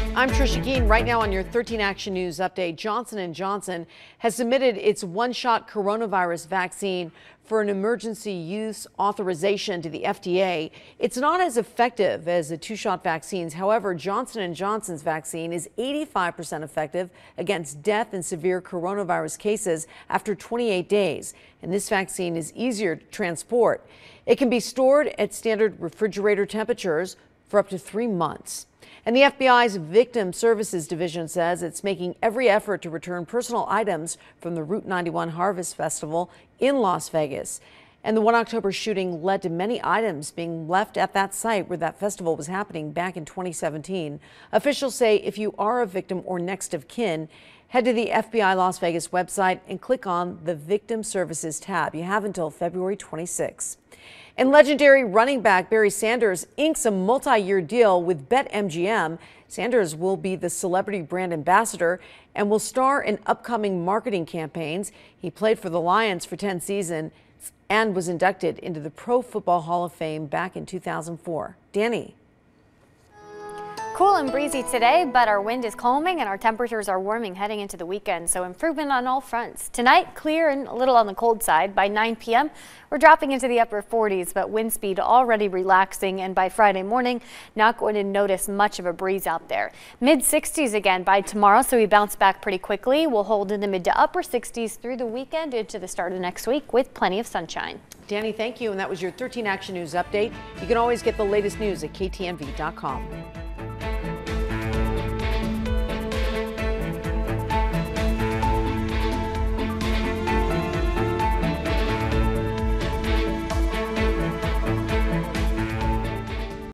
I'm Trisha Geen. Right now on your 13 Action News update, Johnson & Johnson has submitted its one-shot coronavirus vaccine for an emergency use authorization to the FDA. It's not as effective as the two-shot vaccines. However, Johnson & Johnson's vaccine is 85% effective against death in severe coronavirus cases after 28 days. And this vaccine is easier to transport. It can be stored at standard refrigerator temperatures for up to 3 months. And the FBI's Victim Services Division says it's making every effort to return personal items from the Route 91 Harvest Festival in Las Vegas. And the 1 October shooting led to many items being left at that site where that festival was happening back in 2017. Officials say if you are a victim or next of kin, head to the FBI Las Vegas website and click on the Victim Services tab. You have until February 26. And legendary running back Barry Sanders inks a multi-year deal with BetMGM. Sanders will be the celebrity brand ambassador and will star in upcoming marketing campaigns. He played for the Lions for 10 seasons and was inducted into the Pro Football Hall of Fame back in 2004. Danny. Cool and breezy today, but our wind is calming and our temperatures are warming heading into the weekend, so improvement on all fronts. Tonight, clear and a little on the cold side. By 9 p.m., we're dropping into the upper 40s, but wind speed already relaxing, and by Friday morning, not going to notice much of a breeze out there. Mid-60s again by tomorrow, so we bounce back pretty quickly. We'll hold in the mid to upper 60s through the weekend into the start of next week with plenty of sunshine. Danny, thank you, and that was your 13 Action News update. You can always get the latest news at ktnv.com.